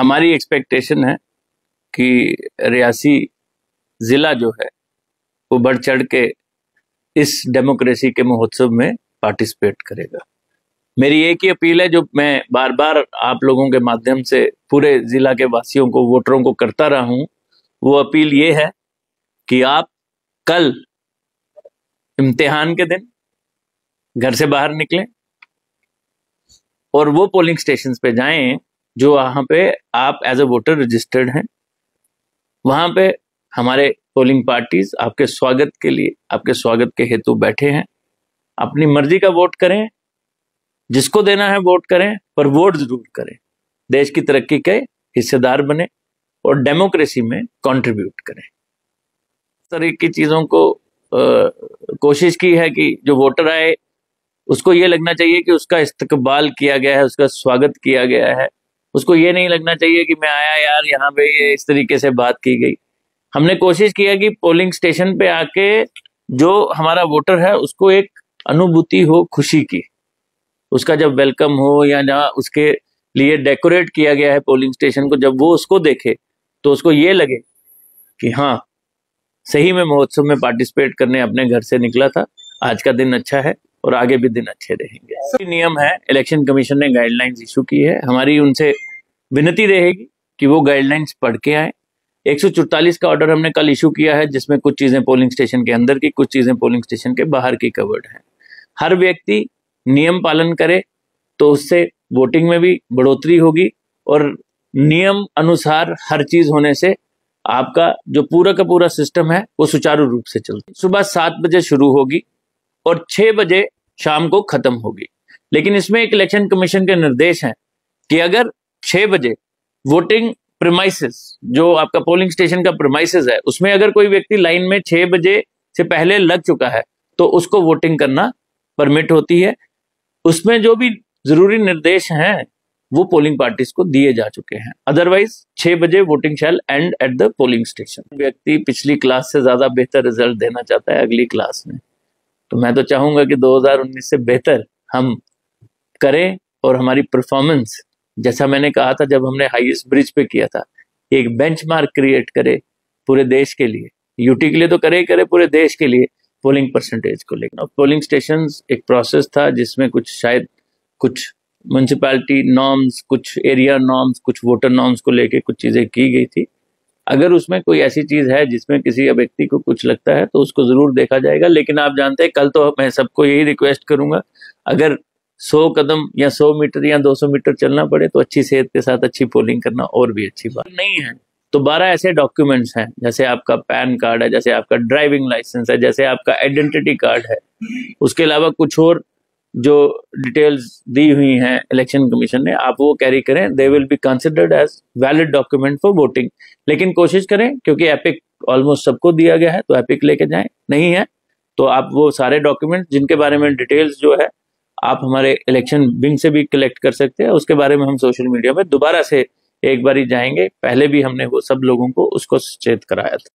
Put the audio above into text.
हमारी एक्सपेक्टेशन है कि रियासी जिला जो है वो बढ़ चढ़ के इस डेमोक्रेसी के महोत्सव में पार्टिसिपेट करेगा। मेरी एक ही अपील है जो मैं बार बार आप लोगों के माध्यम से पूरे जिला के वासियों को, वोटरों को करता रहा हूं, वो अपील ये है कि आप कल इम्तिहान के दिन घर से बाहर निकलें और वो पोलिंग स्टेशंस पे जाएं जो वहां पे आप एज ए वोटर रजिस्टर्ड हैं। वहां पे हमारे पोलिंग पार्टीज आपके स्वागत के लिए, आपके स्वागत के हेतु बैठे हैं। अपनी मर्जी का वोट करें, जिसको देना है वोट करें, पर वोट जरूर करें। देश की तरक्की के हिस्सेदार बने और डेमोक्रेसी में कंट्रीब्यूट करें। इस तरह की चीजों को कोशिश की है कि जो वोटर आए उसको ये लगना चाहिए कि उसका इस्तकबाल किया गया है, उसका स्वागत किया गया है। उसको ये नहीं लगना चाहिए कि मैं आया यार यहाँ पे ये इस तरीके से बात की गई। हमने कोशिश किया कि पोलिंग स्टेशन पे आके जो हमारा वोटर है उसको एक अनुभूति हो खुशी की, उसका जब वेलकम हो या जहाँ उसके लिए डेकोरेट किया गया है पोलिंग स्टेशन को, जब वो उसको देखे तो उसको ये लगे कि हाँ सही में महोत्सव में पार्टिसिपेट करने अपने घर से निकला था। आज का दिन अच्छा है और आगे भी दिन अच्छे रहेंगे। नियम है, इलेक्शन कमीशन ने गाइडलाइंस इशू की है। हमारी उनसे विनती रहेगी कि वो गाइडलाइंस पढ़ के आए। 144 का ऑर्डर हमने कल इशू किया है, जिसमें कुछ चीजें पोलिंग स्टेशन के अंदर की, कुछ चीजें पोलिंग स्टेशन के बाहर की कवर्ड है। हर व्यक्ति नियम पालन करे तो उससे वोटिंग में भी बढ़ोतरी होगी और नियम अनुसार हर चीज होने से आपका जो पूरा का पूरा सिस्टम है वो सुचारू रूप से चलती। सुबह 7 बजे शुरू होगी और 6 बजे शाम को खत्म होगी। लेकिन इसमें एक इलेक्शन कमीशन के निर्देश हैं कि अगर 6 बजे वोटिंग प्रीमाइसेस, जो आपका पोलिंग स्टेशन का प्रीमाइसेस है, उसमें अगर कोई व्यक्ति लाइन में 6 बजे से पहले लग चुका है तो उसको वोटिंग करना परमिट होती है। उसमें जो भी जरूरी निर्देश हैं वो पोलिंग पार्टीज को दिए जा चुके हैं। अदरवाइज 6 बजे voting shall end at the polling station. व्यक्ति पिछली क्लास से ज्यादा बेहतर रिजल्ट देना चाहता है अगली क्लास में, तो मैं तो चाहूंगा कि 2019 से बेहतर हम करें और हमारी परफॉर्मेंस, जैसा मैंने कहा था जब हमने हाईएस्ट ब्रिज पे किया था, एक बेंचमार्क क्रिएट करे पूरे देश के लिए। यूटी के लिए तो करे पूरे देश के लिए पोलिंग परसेंटेज को लेकर। पोलिंग स्टेशन एक प्रोसेस था जिसमें शायद कुछ म्युनिसिपैलिटी नॉर्म्स, कुछ एरिया नॉर्म्स, कुछ वोटर नॉर्म्स को लेके कुछ चीजें की गई थी। अगर उसमें कोई ऐसी चीज है जिसमें किसी व्यक्ति को कुछ लगता है तो उसको जरूर देखा जाएगा। लेकिन आप जानते हैं, कल तो मैं सबको यही रिक्वेस्ट करूंगा, अगर 100 कदम या 100 मीटर या 200 मीटर चलना पड़े तो अच्छी सेहत के साथ अच्छी पोलिंग करना और भी अच्छी बात नहीं है। तो 12 ऐसे डॉक्यूमेंट्स हैं, जैसे आपका पैन कार्ड है, जैसे आपका ड्राइविंग लाइसेंस है, जैसे आपका आइडेंटिटी कार्ड है। उसके अलावा कुछ और जो डिटेल्स दी हुई हैं इलेक्शन कमीशन ने, आप वो कैरी करें। They will be considered as valid document for voting. लेकिन कोशिश करें, क्योंकि एपिक ऑलमोस्ट सबको दिया गया है, तो एपिक लेके जाएं। नहीं है तो आप वो सारे डॉक्यूमेंट जिनके बारे में डिटेल्स जो है आप हमारे इलेक्शन विंग से भी कलेक्ट कर सकते हैं। उसके बारे में हम सोशल मीडिया में दोबारा से एक बार ही जाएंगे। पहले भी हमने वो सब लोगों को उसको सचेत कराया था।